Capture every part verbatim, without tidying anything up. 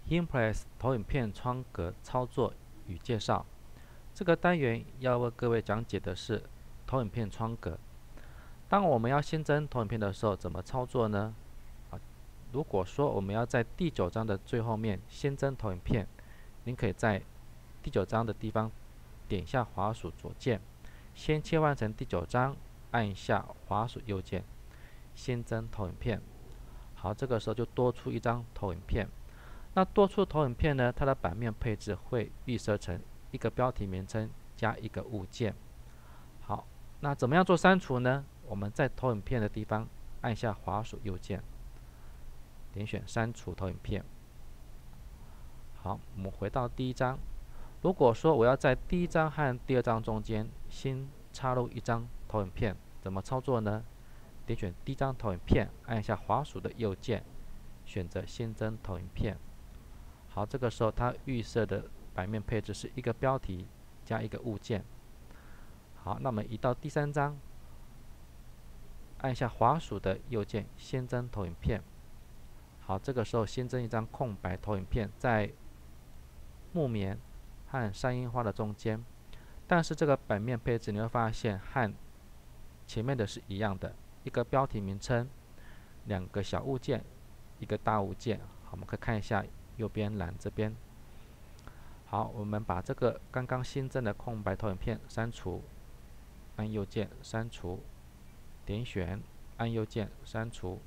Impress 投影片窗格操作与介绍。这个单元要为各位讲解的是投影片窗格。当我们要新增投影片的时候，怎么操作呢？啊，如果说我们要在第九章的最后面新增投影片，您可以在第九章的地方点一下滑鼠左键，先切换成第九章，按一下滑鼠右键，新增投影片。好，这个时候就多出一张投影片。那多出投影片呢，它的版面配置会预设成一个标题名称加一个物件。好，那怎么样做删除呢？我们在投影片的地方按下滑鼠右键，点选删除投影片。好，我们回到第一章。如果说我要在第一章和第二章中间新插入一张投影片，怎么操作呢？点选第一张投影片，按一下滑鼠的右键，选择新增投影片。好，这个时候它预设的版面配置是一个标题加一个物件。好，那么移到第三章，按下滑鼠的右键，新增投影片。好，这个时候新增一张空白投影片，在木棉和山樱花的中间，但是这个版面配置你会发现和前面的是一样的，一个标题名称，两个小物件，一个大物件。好，我们可以看一下右边栏这边。好，我们把这个刚刚新增的空白投影片删除，按右键删除，点选，按右键删除。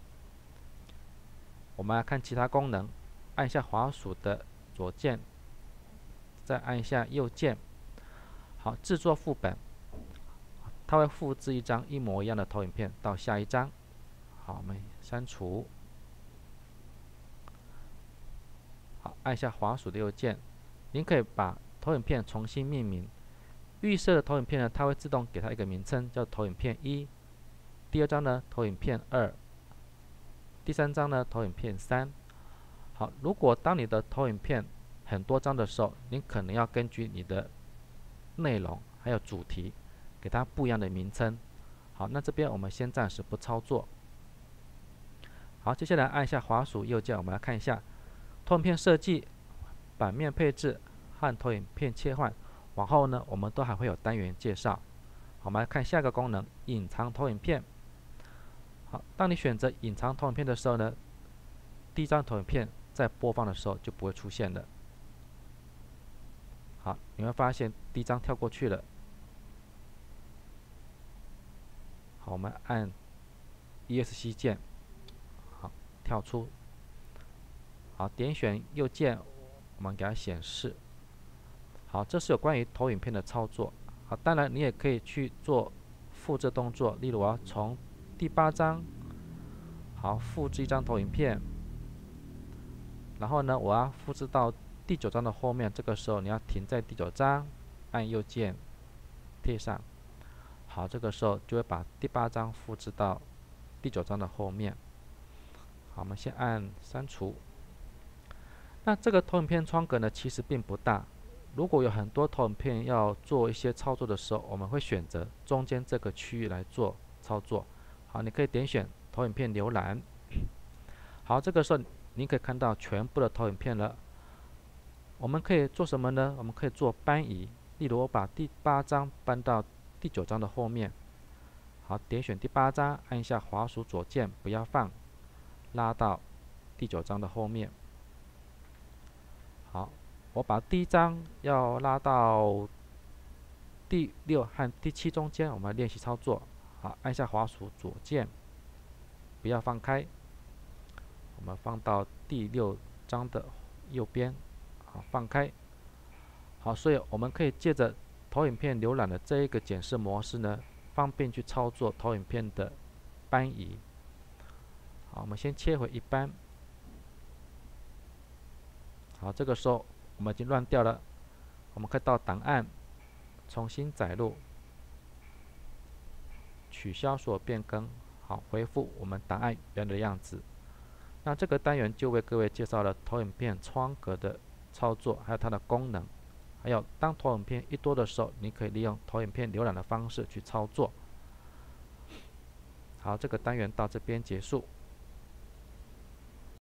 我们来看其他功能，按下滑鼠的左键，再按下右键。好，制作副本，它会复制一张一模一样的投影片到下一张。好，我们删除。好，按下滑鼠的右键，您可以把投影片重新命名。预设的投影片呢，它会自动给它一个名称，叫投影片一。第二张呢，投影片二。第三张呢，投影片三。好，如果当你的投影片很多张的时候，您可能要根据你的内容还有主题，给它不一样的名称。好，那这边我们先暂时不操作。好，接下来按下滑鼠右键，我们来看一下投影片设计、版面配置和投影片切换。往后呢，我们都还会有单元介绍。好，我们来看下一个功能：隐藏投影片。好，当你选择隐藏投影片的时候呢，第一张投影片在播放的时候就不会出现了。好，你会发现第一张跳过去了。好，我们按 E S C 键，好，跳出。好，点选右键，我们给它显示。好，这是有关于投影片的操作。好，当然你也可以去做复制动作，例如我要从第八章，好，复制一张投影片，然后呢，我要复制到第九章的后面。这个时候你要停在第九章，按右键贴上。好，这个时候就会把第八章复制到第九章的后面。好，我们先按删除。那这个投影片窗格呢，其实并不大。如果有很多投影片要做一些操作的时候，我们会选择中间这个区域来做操作。好，你可以点选投影片浏览。好，这个时候你可以看到全部的投影片了。我们可以做什么呢？我们可以做搬移。例如，我把第八章搬到第九章的后面。好，点选第八章，按下滑鼠左键，不要放，拉到第九章的后面。好，我把第一章要拉到第六和第七中间，我们练习操作。好，按下滑鼠左键，不要放开。我们放到第六章的右边，好，放开。好，所以我们可以借着投影片浏览的这一个检视模式呢，方便去操作投影片的搬移。好，我们先切回一般。好，这个时候我们已经乱掉了，我们可以到档案，重新载入，取消所有变更。好，回复我们档案原来的样子。那这个单元就为各位介绍了投影片窗格的操作，还有它的功能，还有当投影片一多的时候，你可以利用投影片浏览的方式去操作。好，这个单元到这边结束。